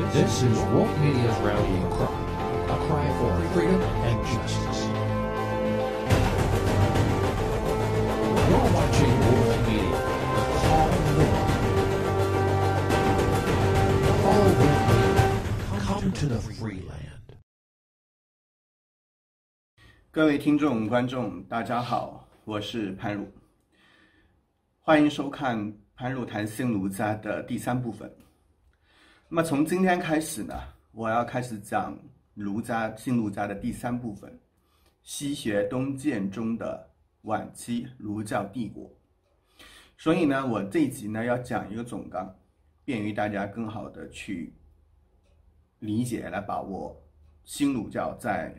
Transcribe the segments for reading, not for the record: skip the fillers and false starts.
This is Woke Media's rallying cry, a cry for freedom and justice. You're watching Woke Media, the call war. Follow Woke Media, come to the free land. 各位听众、观众，大家好，我是潘汝，欢迎收看潘汝谈新儒家的第3部分。那么从今天开始呢，我要开始讲新儒家的第3部分，西学东渐中的晚期儒教帝国。所以呢，我这一集呢要讲一个总纲，便于大家更好的去理解、来把握新儒教在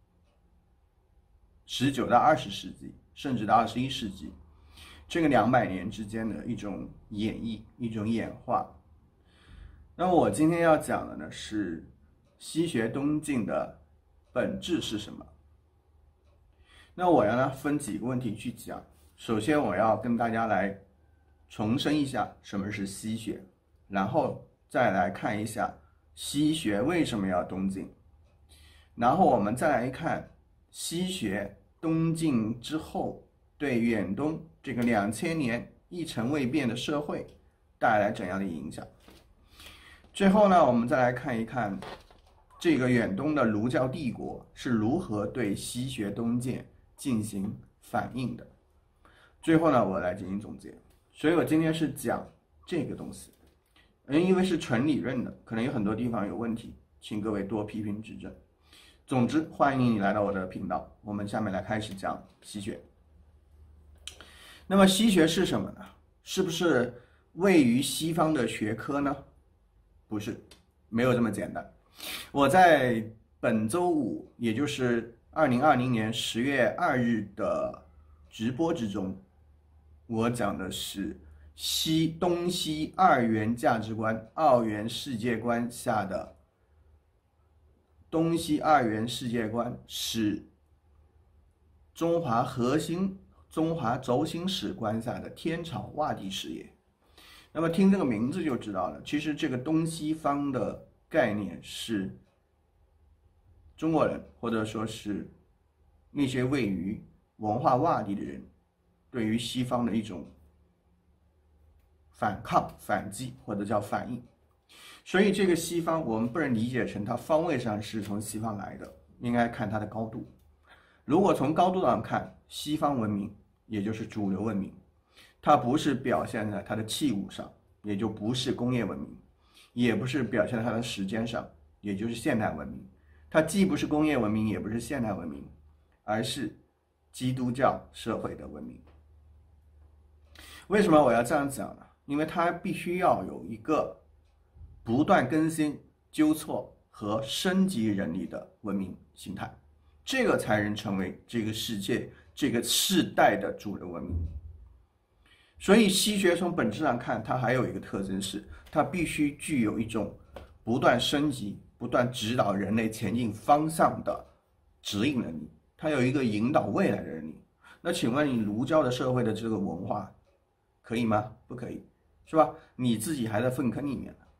19到20世纪，甚至到21世纪这个200年之间的一种演绎、一种演化。那么我今天要讲的呢是西学东进的本质是什么？那我要呢分几个问题去讲。首先我要跟大家来重申一下什么是西学，然后再来看一下西学为什么要东进，然后我们再来看西学东进之后对远东这个2000年一成未变的社会带来怎样的影响。最后呢，我们再来看一看这个远东的儒教帝国是如何对西学东渐进行反应的。最后呢，我来进行总结。所以我今天是讲这个东西，因为是纯理论的，可能有很多地方有问题，请各位多批评指正。总之，欢迎你来到我的频道。我们下面来开始讲西学。那么西学是什么呢？是不是位于西方的学科呢？不是，没有这么简单。我在本周五，也就是2020年10月2日的直播之中，我讲的是东西二元价值观、二元世界观下的东西二元世界观是中华轴心史观下的天朝洼地事业。那么听这个名字就知道了，其实这个东西方的概念是中国人，或者说是那些位于文化洼地的人对于西方的一种反抗、反击，或者叫反应。所以这个西方我们不能理解成它方位上是从西方来的，应该看它的高度。如果从高度上看，西方文明也就是主流文明，它不是表现在它的器物上，也就不是工业文明，也不是表现在它的时间上，也就是现代文明。它既不是工业文明，也不是现代文明，而是基督教社会的文明。为什么我要这样讲呢？因为它必须要有一个不断更新、纠错和升级人力的文明形态，这个才能成为这个世界、这个世代的主流文明。所以西学从本质上看，它还有一个特征是，它必须具有一种不断升级、不断指导人类前进方向的指引能力，它有一个引导未来的能力。那请问你儒教的社会的这个文化可以吗？不可以，是吧？你自己还在粪坑里面呢。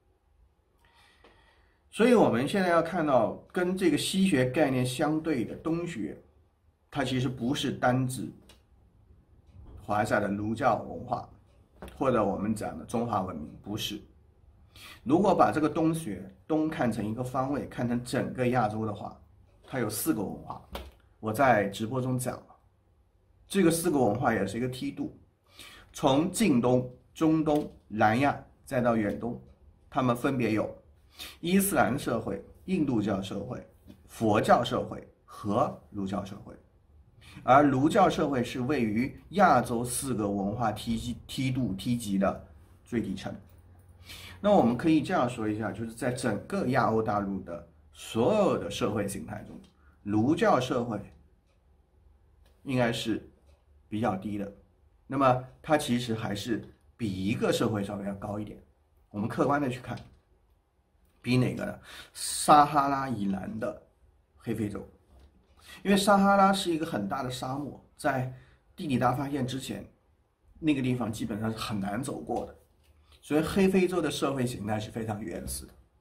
所以我们现在要看到跟这个西学概念相对的东学，它其实不是单指华夏的儒教文化，或者我们讲的中华文明，不是。如果把这个东看成一个方位，看成整个亚洲的话，它有4个文化。我在直播中讲了，这个4个文化也是一个梯度，从近东、中东、南亚再到远东，它们分别有伊斯兰社会、印度教社会、佛教社会和儒教社会。而儒教社会是位于亚洲4个文化梯级的最底层。那我们可以这样说一下，就是在整个亚欧大陆的所有的社会形态中，儒教社会应该是比较低的，那么它其实还是比一个社会稍微要高一点。我们客观的去看，比哪个呢？撒哈拉以南的黑非洲。因为撒哈拉是一个很大的沙漠，在地理大发现之前，那个地方基本上是很难走过的，所以黑非洲的社会形态是非常原始的，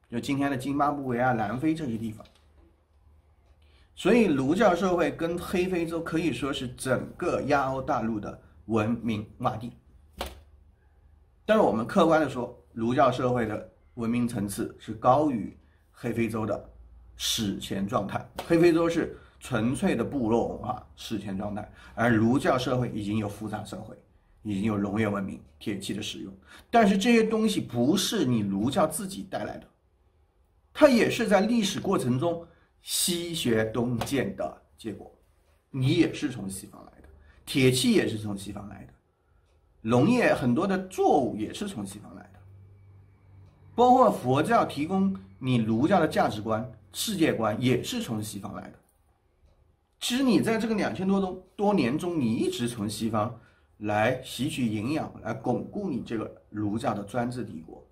就今天的津巴布韦啊、南非这些地方。所以儒教社会跟黑非洲可以说是整个亚欧大陆的文明洼地。但是我们客观的说，儒教社会的文明层次是高于黑非洲的史前状态。黑非洲是纯粹的部落文化史前状态，而儒教社会已经有复杂社会，已经有农业文明、铁器的使用。但是这些东西不是你儒教自己带来的，它也是在历史过程中西学东渐的结果。你也是从西方来的，铁器也是从西方来的，农业很多的作物也是从西方来的，包括佛教提供你儒教的价值观、世界观也是从西方来的。其实你在这个2000多年中，你一直从西方来吸取营养，来巩固你这个儒教的专制帝国。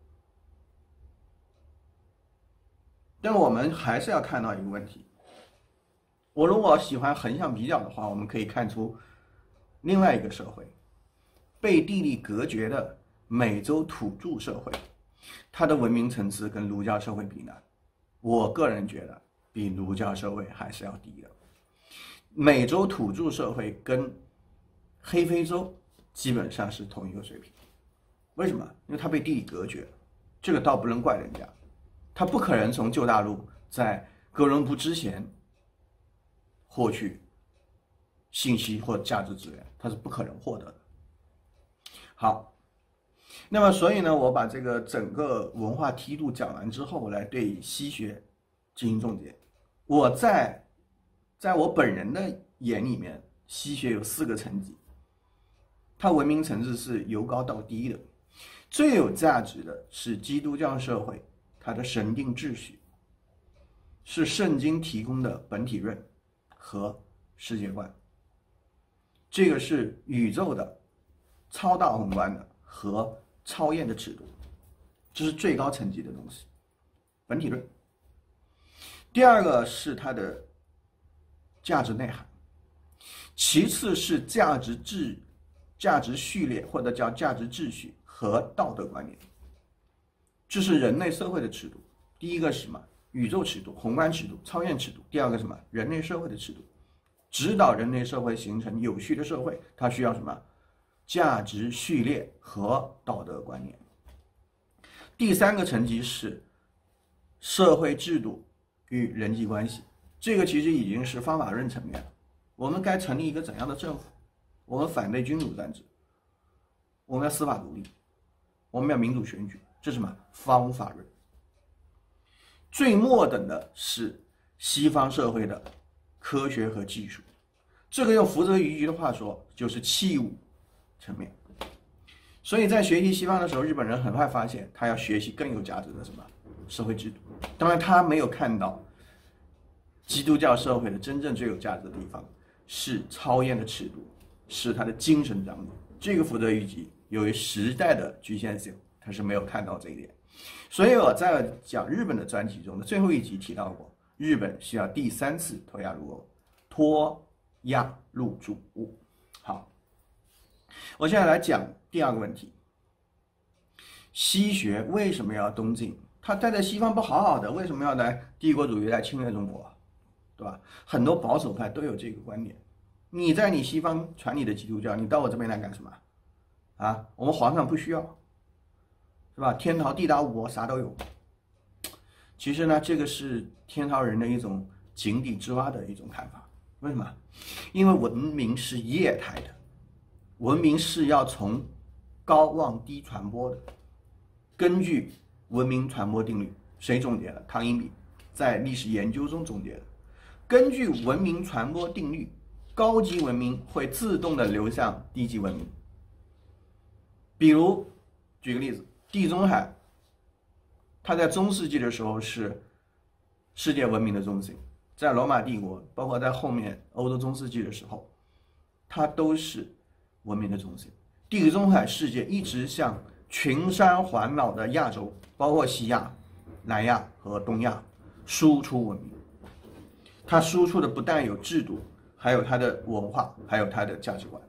但我们还是要看到一个问题，我如果喜欢横向比较的话，我们可以看出另外一个社会，被地理隔绝的美洲土著社会，它的文明层次跟儒教社会比呢，我个人觉得比儒教社会还是要低的。美洲土著社会跟黑非洲基本上是同一个水平。为什么？因为它被地理隔绝了，这个倒不能怪人家，它不可能从旧大陆在哥伦布之前获取信息或价值资源，它是不可能获得的。好，那么所以呢，我把这个整个文化梯度讲完之后，来对西学进行总结。我在我本人的眼里面，西学有4个层级，它文明层次是由高到低的。最有价值的是基督教社会，它的神定秩序是圣经提供的本体论和世界观，这个是宇宙的超大宏观的和超验的尺度，这是最高层级的东西，本体论。第二个是它的价值内涵，其次是价值序列或者叫价值秩序和道德观念，这是人类社会的尺度。第一个是什么？宇宙尺度、宏观尺度、超验尺度。第二个什么？人类社会的尺度。指导人类社会形成有序的社会，它需要什么？价值序列和道德观念。第3个层级是社会制度与人际关系，这个其实已经是方法论层面了。我们该成立一个怎样的政府？我们反对君主专制，我们要司法独立，我们要民主选举，这是什么？方法论。最末等的是西方社会的科学和技术，这个用福泽谕吉的话说，就是器物层面。所以在学习西方的时候，日本人很快发现，他要学习更有价值的什么？社会制度。当然，他没有看到基督教社会的真正最有价值的地方是超验的尺度，是他的精神张力。这个福泽谕吉由于时代的局限性，他是没有看到这一点。所以我在讲日本的专辑中的最后一集提到过，日本需要第3次脱亚入欧，脱亚入主物。好，我现在来讲第2个问题：西学为什么要东进？他待在西方不好好的，为什么要来帝国主义来侵略中国？对吧？很多保守派都有这个观点。你在你西方传你的基督教，你到我这边来干什么？啊，我们皇上不需要，是吧？天朝地大物博，啥都有。其实呢，这个是天朝人的一种井底之蛙的一种看法。为什么？因为文明是液态的，文明是要从高往低传播的。根据文明传播定律，谁总结的？汤因比在历史研究中总结的。根据文明传播定律，高级文明会自动的流向低级文明。比如，举个例子，地中海，它在中世纪的时候是世界文明的中心，在罗马帝国，包括在后面欧洲中世纪的时候，它都是文明的中心。地中海世界一直向群山环绕的亚洲，包括西亚、南亚和东亚输出文明。它输出的不但有制度，还有它的文化，还有它的价值观。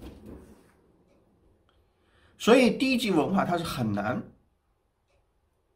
所以低级文化它是很难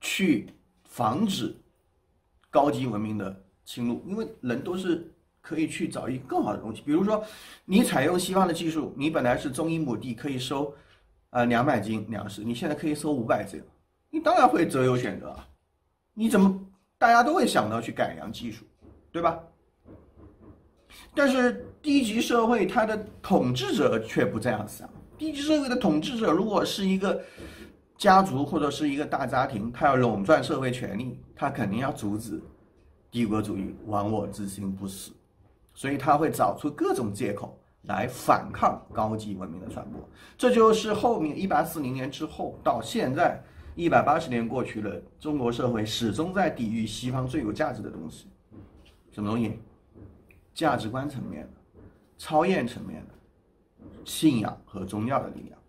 去防止高级文明的侵入，因为人都是可以去找一个更好的东西。比如说，你采用西方的技术，你本来是种一亩地可以收200斤粮食，你现在可以收500斤，你当然会择优选择啊。你怎么大家都会想到去改良技术，对吧？但是低级社会它的统治者却不这样想。低级社会的统治者如果是一个家族或者是一个大家庭，他要垄断社会权力，他肯定要阻止帝国主义亡我之心不死，所以他会找出各种借口来反抗高级文明的传播。这就是后面1840年之后到现在180年过去了，中国社会始终在抵御西方最有价值的东西。什么东西？价值观层面的、超验层面的、信仰和宗教的力量。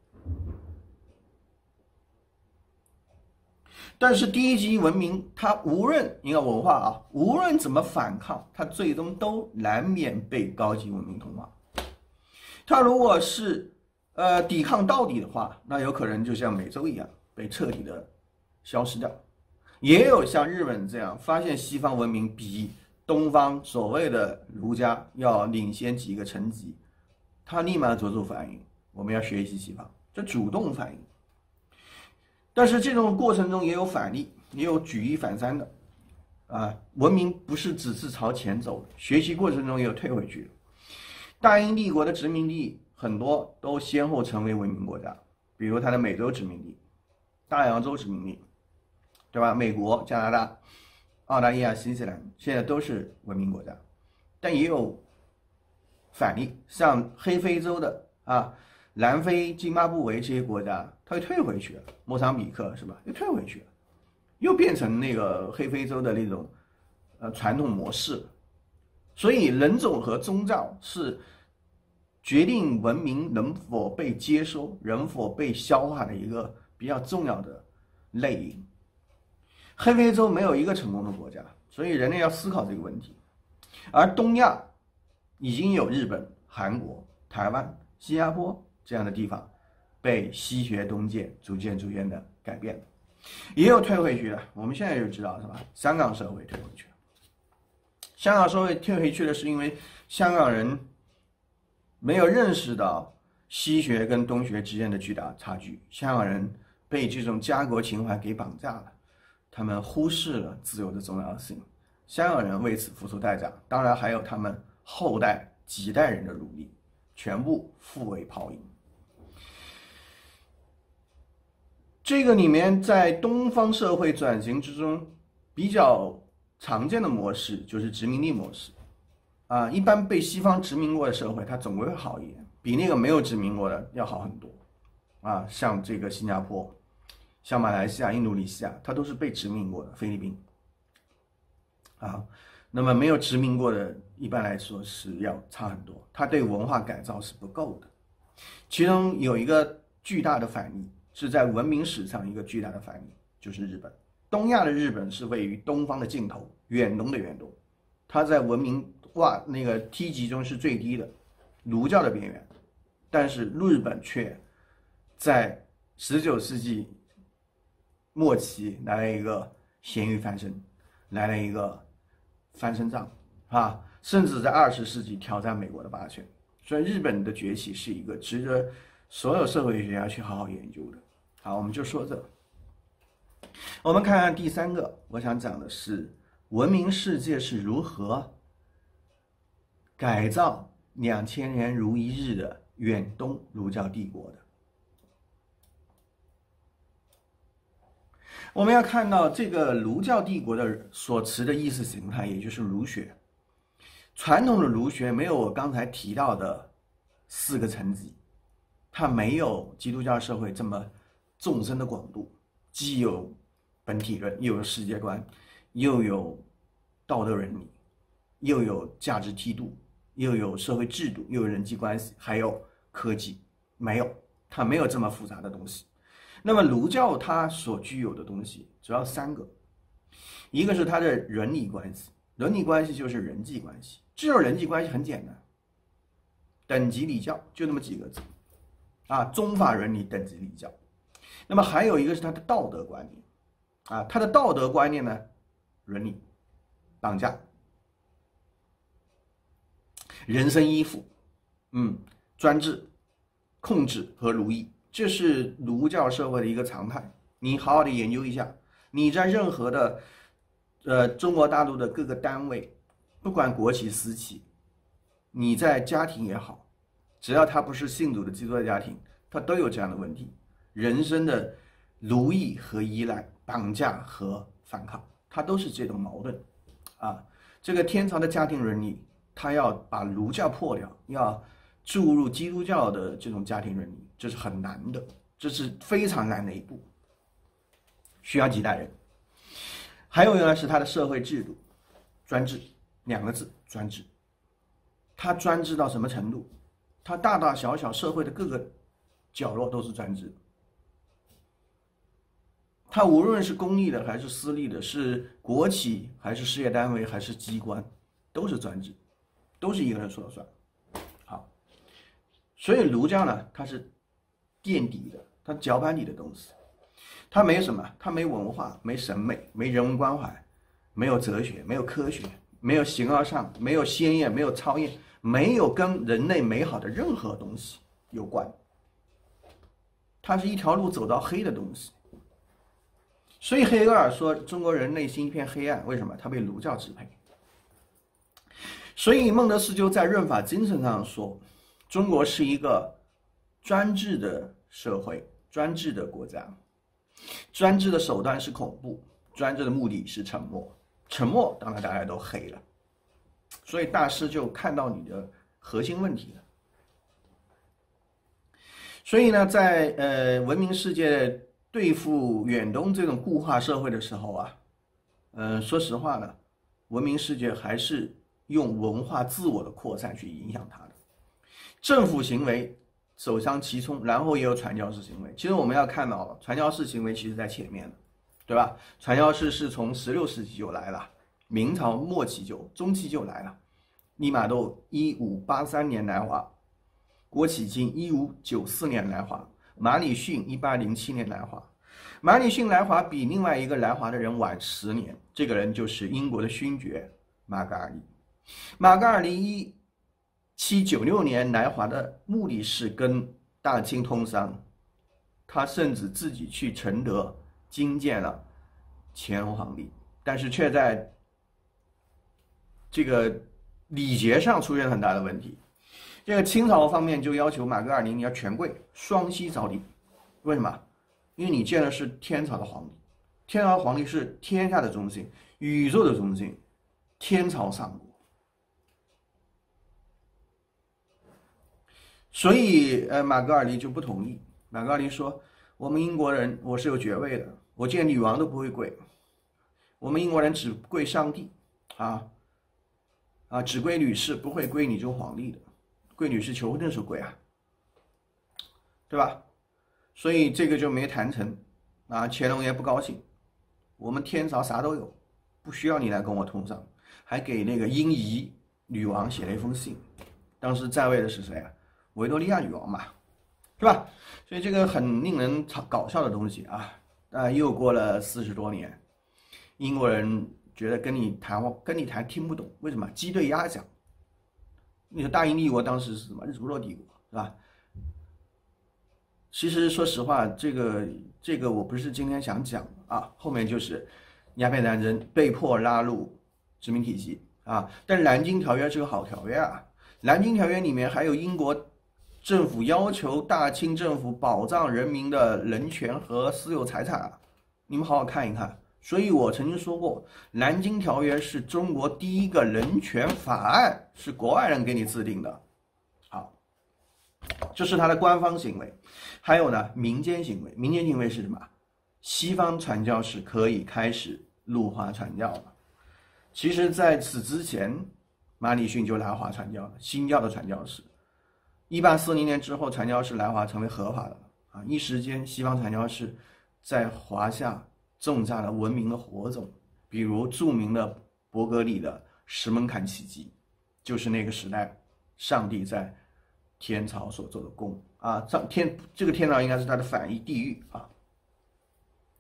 但是低级文明，它无论一个文化啊，无论怎么反抗，它最终都难免被高级文明同化。它如果是抵抗到底的话，那有可能就像美洲一样被彻底的消失掉。也有像日本这样发现西方文明比东方所谓的儒家要领先几个层级，他立马做出反应，我们要学习西方，这主动反应。但是这种过程中也有反例，也有举一反三的文明不是只是朝前走的，学习过程中也有退回去的。大英帝国的殖民地很多都先后成为文明国家，比如它的美洲殖民地、大洋洲殖民地，对吧？美国、加拿大、澳大利亚、新西兰现在都是文明国家，但也有反例，像黑非洲的南非、津巴布韦这些国家，它又退回去了，莫桑比克是吧？又退回去了，又变成那个黑非洲的那种传统模式了。所以人种和宗教是决定文明能否被接收、能否被消化的一个比较重要的类因。黑非洲没有一个成功的国家，所以人类要思考这个问题。而东亚已经有日本、韩国、台湾、新加坡这样的地方被西学东渐逐渐的改变了，也有退回去的。我们现在就知道是吧？香港社会退回去了。香港社会退回去了，是因为香港人没有认识到西学跟东学之间的巨大差距，香港人被这种家国情怀给绑架了，他们忽视了自由的重要性，香港人为此付出代价，当然还有他们后代几代人的努力，全部付为泡影。这个里面在东方社会转型之中比较常见的模式就是殖民地模式一般被西方殖民过的社会它总归会好一点，比那个没有殖民过的要好很多像这个新加坡、像马来西亚、印度尼西亚，它都是被殖民过的，菲律宾那么没有殖民过的一般来说是要差很多，它对文化改造是不够的。其中有一个巨大的反例，是在文明史上一个巨大的反例，就是日本。东亚的日本是位于东方的尽头，远东的远东，它在文明那个梯级中是最低的，儒教的边缘。但是日本却在19世纪末期来了一个咸鱼翻身，来了一个翻身仗甚至在20世纪挑战美国的霸权。所以日本的崛起是一个值得所有社会学家去好好研究的。好，我们就说这。我们看看第三个，我想讲的是文明世界是如何改造2000年如一日的远东儒教帝国的。我们要看到这个儒教帝国的所持的意识形态，也就是儒学。传统的儒学没有我刚才提到的4个层级，它没有基督教社会这么纵深的广度，既有本体论，又有世界观，又有道德伦理，又有价值梯度，又有社会制度，又有人际关系，还有科技。没有，它没有这么复杂的东西。那么儒教它所具有的东西主要3个，一个是它的伦理关系，伦理关系就是人际关系，这种人际关系很简单，等级礼教就那么几个字宗法伦理等级礼教。那么还有一个是它的道德观念啊，他的道德观念呢，伦理、绑架、人身依附，专制、控制和奴役，这是儒教社会的一个常态。你好好的研究一下，你在任何的中国大陆的各个单位，不管国企私企，你在家庭也好，只要他不是信主的基督教家庭，他都有这样的问题：人生的奴役和依赖、绑架和反抗，它都是这种矛盾啊。这个天朝的家庭伦理，他要把儒教破掉，要注入基督教的这种家庭伦理，这是很难的，这是非常难的一步，需要几代人。还有呢，是他的社会制度，专制，2个字，专制。他专制到什么程度？他大大小小社会的各个角落都是专制。他无论是公立的还是私立的，是国企还是事业单位还是机关，都是专制，都是一个人说了算。好，所以儒教呢，它是垫底的，它脚板底的东西，它没什么，它没文化，没审美，没人文关怀，没有哲学，没有科学，没有形而上，没有先验，没有超验，没有跟人类美好的任何东西有关，它是一条路走到黑的东西。所以黑格尔说中国人内心一片黑暗，为什么？他被儒教支配。所以孟德斯鸠在论法精神上说，中国是一个专制的社会，专制的国家，专制的手段是恐怖，专制的目的是沉默，沉默当然大家都黑了。所以大师就看到你的核心问题了。所以呢，在文明世界对付远东这种固化社会的时候啊，说实话呢，文明世界还是用文化自我的扩散去影响它的。政府行为首当其冲，然后也有传教士行为。其实我们要看到了，传教士行为其实在前面的，对吧？传教士是从16世纪就来了，明朝末期中期就来了。利玛窦1583年来华，郭启清1594年来华，马礼逊1807年来华。马礼逊来华比另外一个来华的人晚10年，这个人就是英国的勋爵马格尔尼。马格尔尼1796年来华的目的是跟大清通商，他甚至自己去承德觐见了乾隆皇帝，但是却在这个礼节上出现很大的问题。这个清朝方面就要求马格尔尼你要全跪，双膝着地。为什么？因为你见的是天朝的皇帝，天朝的皇帝是天下的中心，宇宙的中心，天朝上国。所以马格尔尼就不同意。马格尔尼说，我们英国人我是有爵位的，我见女王都不会跪，我们英国人只跪上帝只跪女士，不会跪你这个皇帝的，跪女士求婚的时候跪啊，对吧？所以这个就没谈成啊。乾隆爷不高兴，我们天朝啥都有，不需要你来跟我通商，还给那个英仪女王写了一封信。当时在位的是谁啊？维多利亚女王嘛，是吧？所以这个很令人搞笑的东西啊。又过了40多年，英国人觉得跟你谈听不懂，为什么？鸡对鸭讲。你说大英帝国当时是什么？日不落帝国，是吧？其实说实话，这个我不是今天想讲啊，后面就是鸦片战争被迫拉入殖民体系啊。但是南京条约是个好条约啊，南京条约里面还有英国政府要求大清政府保障人民的人权和私有财产啊，你们好好看一看。所以我曾经说过，南京条约是中国第一个人权法案，是国外人给你制定的。好，这是他的官方行为。还有呢，民间行为。民间行为是什么？西方传教士可以开始入华传教了。其实在此之前，马礼逊就来华传教了，新教的传教士。1840年之后，传教士来华成为合法的了啊！一时间，西方传教士在华夏种下了文明的火种，比如著名的伯格里的石门坎奇迹，就是那个时代上帝在天朝所做的功啊！这个天朝应该是他的反义地狱啊！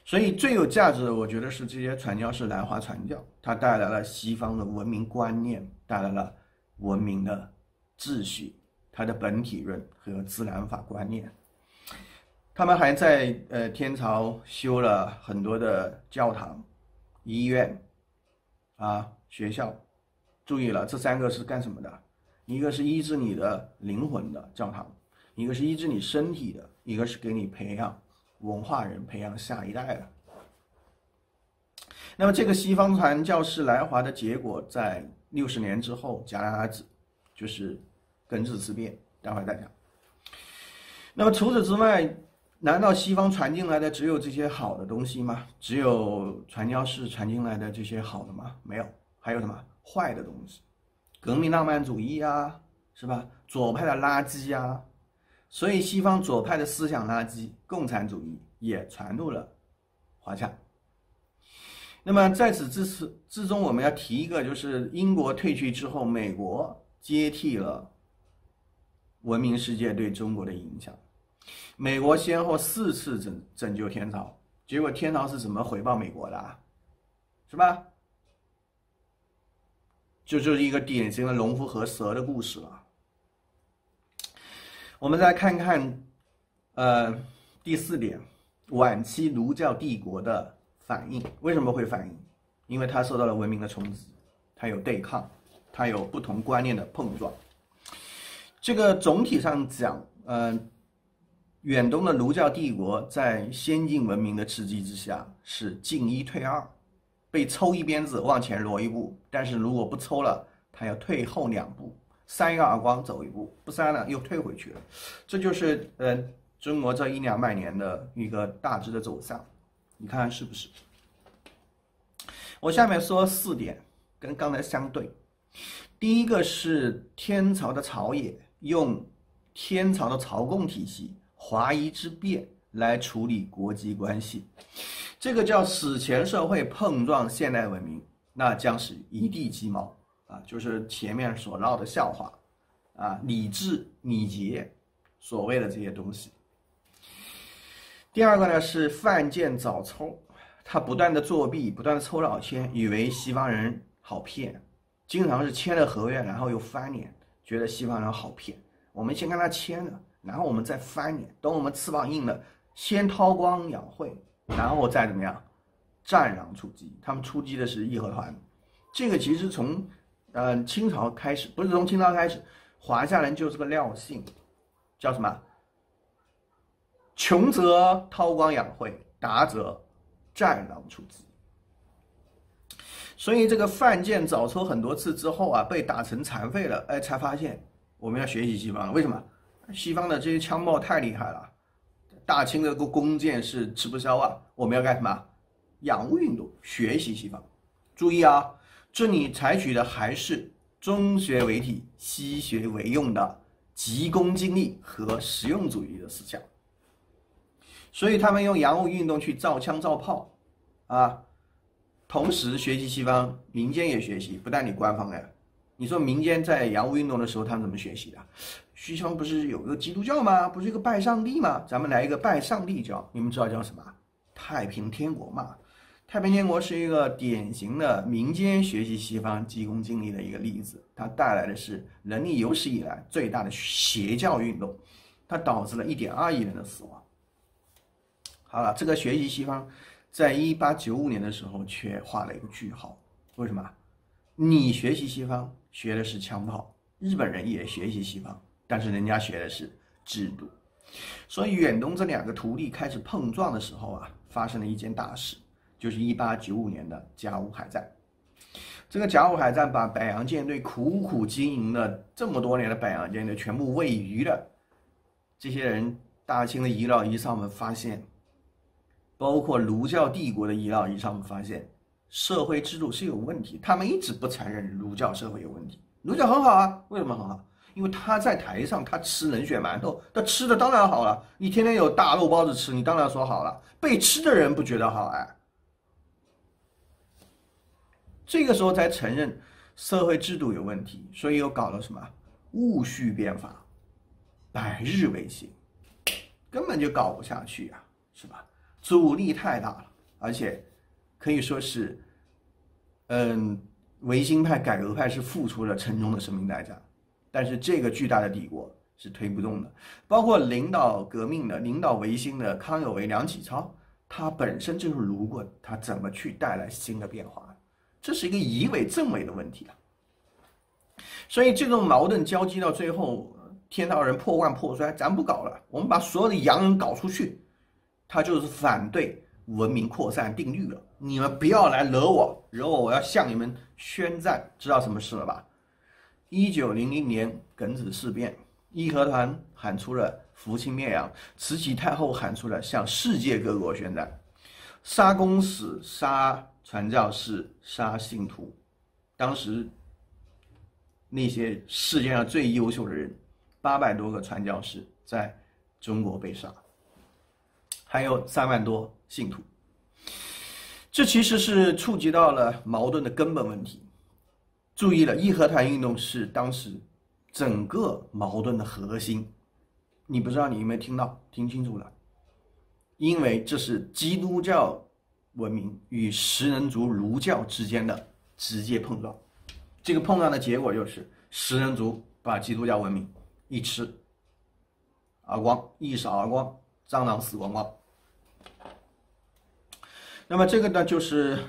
所以最有价值的，我觉得是这些传教士来华传教，它带来了西方的文明观念，带来了文明的秩序，它的本体论和自然法观念。他们还在天朝修了很多的教堂、医院啊、学校。注意了，这3个是干什么的？一个是医治你的灵魂的教堂，一个是医治你身体的，一个是给你培养文化人、培养下一代的。那么这个西方传教士来华的结果，在60年之后戛然而止，就是庚子事变，待会儿再讲。那么除此之外，难道西方传进来的只有这些好的东西吗？只有传教士传进来的这些好的吗？没有，还有什么坏的东西？革命浪漫主义啊，是吧？左派的垃圾啊，所以西方左派的思想垃圾，共产主义也传入了华夏。那么在此之中，我们要提一个，就是英国退去之后，美国接替了文明世界对中国的影响。美国先后4次拯救天朝，结果天朝是怎么回报美国的啊？是吧？就是一个典型的农夫和蛇的故事了。我们再看看，第4点，晚期儒教帝国的反应。为什么会反应？因为它受到了文明的冲击，它有对抗，它有不同观念的碰撞。这个总体上讲，远东的儒教帝国在先进文明的刺激之下是进1退2，被抽一鞭子往前挪一步，但是如果不抽了，他要退后2步，扇一个耳光走一步，不扇了又退回去了。这就是中国这100-200年的一个大致的走向，你看看是不是？我下面说4点，跟刚才相对。第一个是天朝的朝野用天朝的朝贡体系华夷之辩来处理国际关系，这个叫史前社会碰撞现代文明，那将是一地鸡毛啊，就是前面所唠的笑话啊，礼制礼节所谓的这些东西。第二个呢是犯贱早抽，他不断的作弊，不断的抽老千，以为西方人好骗，经常是签了合约然后又翻脸，觉得西方人好骗。我们先跟他签了，然后我们再翻脸，等我们翅膀硬了，先韬光养晦，然后再怎么样战狼出击。他们出击的是义和团。这个其实从清朝开始，不是从清朝开始，华夏人就是个尿性，叫什么？穷则韬光养晦，达则战狼出击。所以这个犯贱早抽很多次之后啊，被打成残废了，才发现我们要学习西方了。为什么？西方的这些枪炮太厉害了，大清的弓箭是吃不消啊。我们要干什么？洋务运动，学习西方。注意啊，这里采取的还是中学为体、西学为用的急功近利和实用主义的思想。所以他们用洋务运动去造枪造炮啊，同时学习西方，民间也学习，不但你官方呀。你说民间在洋务运动的时候，他们怎么学习的？西方不是有个基督教吗？不是一个拜上帝吗？咱们来一个拜上帝教，你们知道叫什么？太平天国嘛。太平天国是一个典型的民间学习西方急功近利的一个例子，它带来的是人类有史以来最大的邪教运动，它导致了1.2亿人的死亡。好了，这个学习西方在1895年的时候却画了一个句号。为什么？你学习西方学的是枪炮，日本人也学习西方，但是人家学的是制度。所以远东这2个土地开始碰撞的时候啊，发生了一件大事，就是1895年的甲午海战。这个甲午海战把北洋舰队苦苦经营了这么多年的北洋舰队全部喂鱼了。这些人，大清的遗老遗少们发现，包括儒教帝国的遗老遗少们发现，社会制度是有问题。他们一直不承认儒教社会有问题。儒教很好啊，为什么很好？因为他在台上，他吃冷血馒头，他吃的当然好了。你天天有大肉包子吃，你当然说好了。被吃的人不觉得好哎。这个时候才承认社会制度有问题，所以又搞了什么戊戌变法，百日维新，根本就搞不下去啊，是吧？阻力太大了。 而且可以说是，维新派、改革派是付出了沉重的生命代价，但是这个巨大的帝国是推不动的。包括领导革命的、领导维新的康有为、梁启超，他本身就是如果他怎么去带来新的变化，这是一个以伪证伪的问题啊。所以这种矛盾交集到最后，天道人破罐破摔，咱不搞了，我们把所有的洋人搞出去，他就是反对文明扩散定律了。你们不要来惹我，我要向你们宣战。知道什么事了吧？1900年庚子事变，义和团喊出了扶清灭洋，慈禧太后喊出了向世界各国宣战，杀公使、杀传教士、杀信徒。当时那些世界上最优秀的人，800多个传教士在中国被杀，还有3万多信徒。这其实是触及到了矛盾的根本问题。注意了，义和团运动是当时整个矛盾的核心。你不知道你有没有听到？听清楚了，因为这是基督教文明与食人族儒教之间的直接碰撞。这个碰撞的结果就是食人族把基督教文明一吃而光，一扫而光，蟑螂死光光。那么这个呢，就是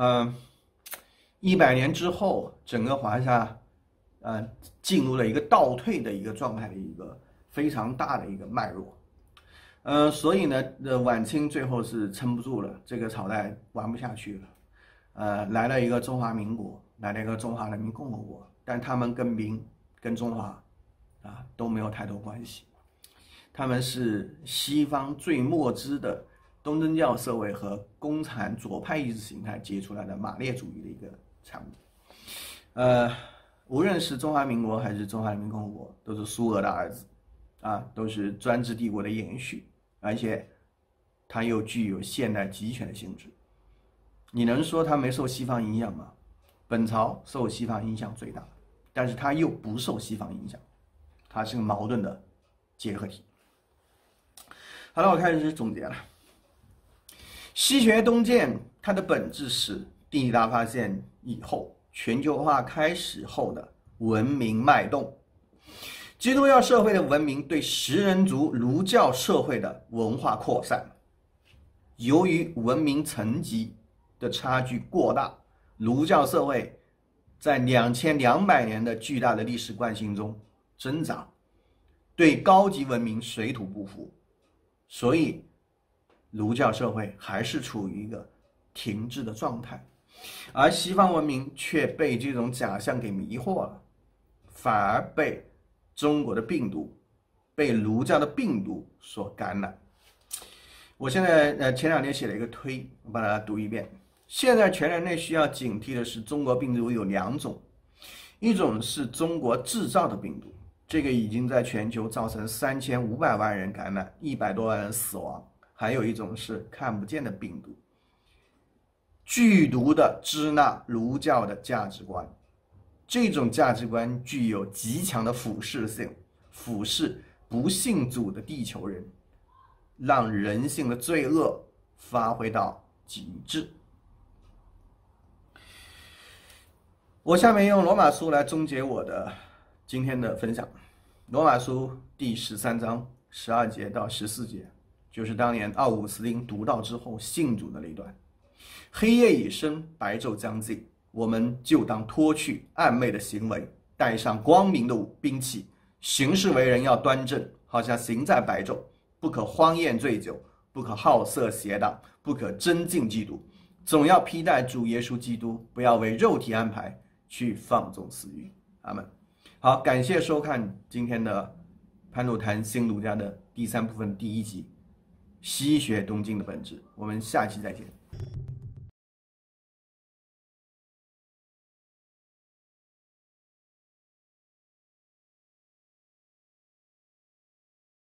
100年之后，整个华夏进入了一个倒退的一个状态的一个非常大的一个脉络。所以呢，晚清最后是撑不住了，这个朝代玩不下去了。来了一个中华民国，来了一个中华人民共和国，但他们跟中华都没有太多关系，他们是西方最末支的东正教社会和共产左派意识形态结出来的马列主义的一个产物。无论是中华民国还是中华人民共和国，都是苏俄的儿子，都是专制帝国的延续，而且它又具有现代集权的性质。你能说它没受西方影响吗？本朝受西方影响最大，但是它又不受西方影响，它是个矛盾的结合体。好了，我开始总结了。西学东渐，它的本质是地理大发现以后，全球化开始后的文明脉动。基督教社会的文明对食人族儒教社会的文化扩散，由于文明层级的差距过大，儒教社会在2200年的巨大的历史惯性中挣扎，对高级文明水土不服，所以儒教社会还是处于一个停滞的状态，而西方文明却被这种假象给迷惑了，反而被中国的病毒、被儒教的病毒所感染。我现在前2天写了一个推，我把它读一遍。现在全人类需要警惕的是，中国病毒有2种，一种是中国制造的病毒，这个已经在全球造成3500万人感染，100多万人死亡；还有一种是看不见的病毒，剧毒的支那儒教的价值观。这种价值观具有极强的腐蚀性，腐蚀不信主的地球人，让人性的罪恶发挥到极致。我下面用罗马书来终结我的今天的分享。罗马书第13章12节到14节，就是当年奥古斯丁读到之后信主的那一段。黑夜已深，白昼将近，我们就当脱去暗昧的行为，带上光明的兵器，行事为人要端正，好像行在白昼，不可荒宴醉酒，不可好色邪荡，不可争竞嫉妒，总要披戴主耶稣基督，不要为肉体安排去放纵私欲。阿们。好，感谢收看今天的潘鲁谈新儒家的第3部分第1集，西学东晋的本质。我们下期再见。